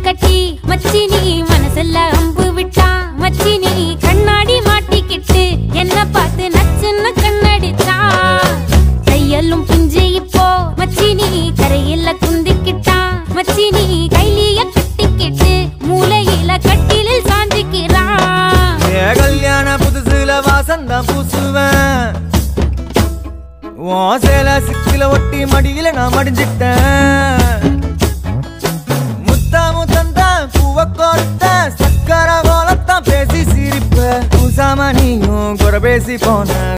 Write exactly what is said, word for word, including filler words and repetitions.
கட்டி மச்சி நீ மனசுல அம்பு விட்டா மச்சி நீ கண்ணாடி மாட்டிக்கிட்டு என்ன பார்த்து நச்சுன்னு கண்ணடிச்சா கையெல்லும் பிஞ்சு இப்போ மச்சி நீ கரையில குந்திக்கிட்டா மச்சி நீ கைலிய கட்டிக்கிட்டு மூளையில கட்டிலில் சாஞ்சிக்கிறா கல்யாண புதுசுல வாசந்தான் பூசுவேன் சேல சிக்கில ஒட்டி மடியில நான் மடிஞ்சிட்டேன் முத்தா முத்தந்தான் பூவ கோர்த்த சக்கர கோலத்தான் பேசி சிரிப்ப பூசாம நீயும் குறை பேசி போன